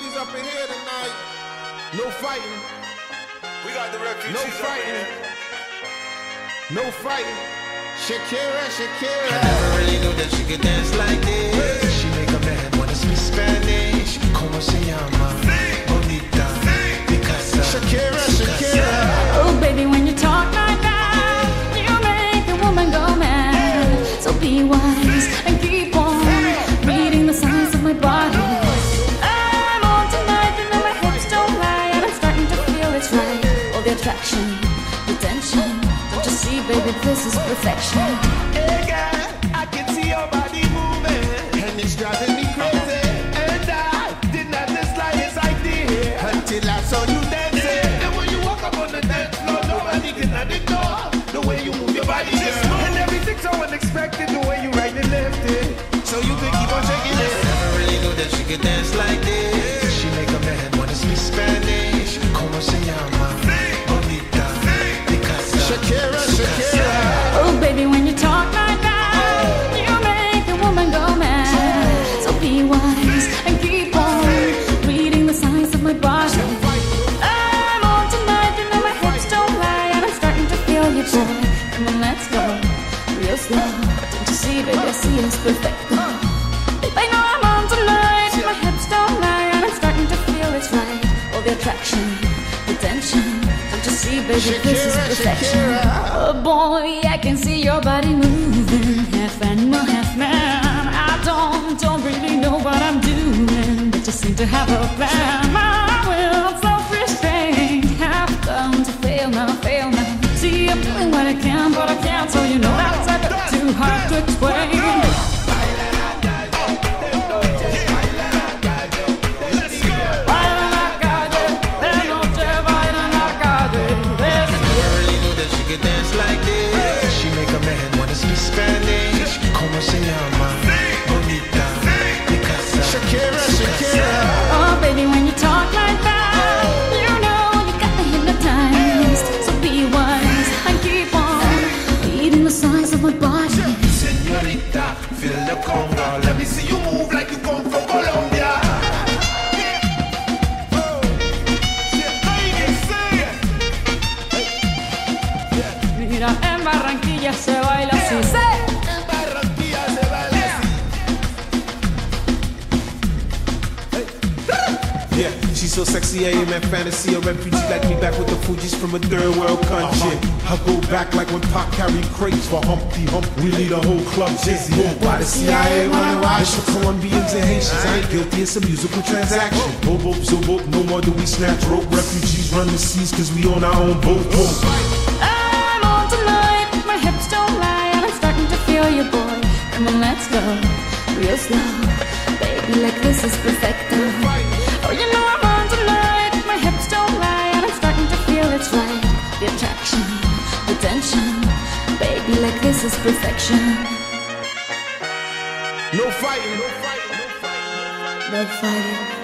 refugees up in here tonight. No fighting. We got the refugees No up in fighting. here. No fighting. Shakira, Shakira. I never really knew that she could dance like this. She make a man wanna speak Spanish. Como se llama? Bonita. Picasa. Shakira, Shakira. Oh, baby, when you talk like that, you make a woman go mad. So be wise and keep on reading the signs of my body. I'm on tonight, you know my hips don't lie, and I'm starting to feel it's right. All the attraction, the tension. Don't you see, baby, this is perfection. Hey girl, I can see your body moving, And it's driving me crazy. and I did not the slightest idea Until I saw you dancing. And when you walk up on the dance floor, nobody can ignore the way you move your body, girl. And everything's so unexpected, the way you right and left it. So you can keep on shaking it. Never really knew that she could dance like this. She make a man wanna speak Spanish. Como se llama? Bonita. Picasa. Shakira, Shakira. Oh, baby, when you talk like that, you make a woman go mad. So be wise and keep on reading the signs of my body. I'm on tonight, you know my hips don't lie, and I'm starting to feel you, boy. Come on, let's go real slow. Don't you see, baby, I see it's perfect. I know I'm on tonight, my hips don't lie, and I'm starting to feel it's right. All the attraction, the tension. Don't you see, baby, this is Shakira, perfection. Shakira. Oh boy, I can see your body moving, half animal, half man. I don't really know what I'm doing, but just seem to have a plan. My will, self-restraint, have come to fail now, fail now. See, I'm doing what I can, but I can't, so you know that's a bit too hard to explain. Never really knew that she could dance like this. She make a man wanna speak Spanish. Como se llama? Bonita. Picasa. Shakira, Shakira. Oh, baby, when you talk like that, you know you got me hypnotized. So be wise and keep on reading the signs of my body. Señorita, feel the conga. Let me see you move like you come from Colombia. Mira, en Barranquilla se baila así. En Barranquilla se baila así. Yeah, she's so sexy, I am at fantasy. A refugee like me back with the Fugees from a third world country. I go back like when Pac carried crates for Humpty Hump. We lead a whole club dizzy. Why the CIA wanna watch for Colombians and Haitians? I ain't guilty, it's a musical transaction. Bobo, zobo, no more do we snatch rope. Refugees run the seas cause we own our own boat. I'm on tonight, my hips don't lie, and I'm starting to feel you, boy. Come on, let's go real slow. Baby, like this is perfect. Oh, you know I'm on tonight, my hips don't lie, and I'm starting to feel it's right. The attraction, the tension. Baby, like this is perfection. No fighting, no fighting, no fighting. No fighting.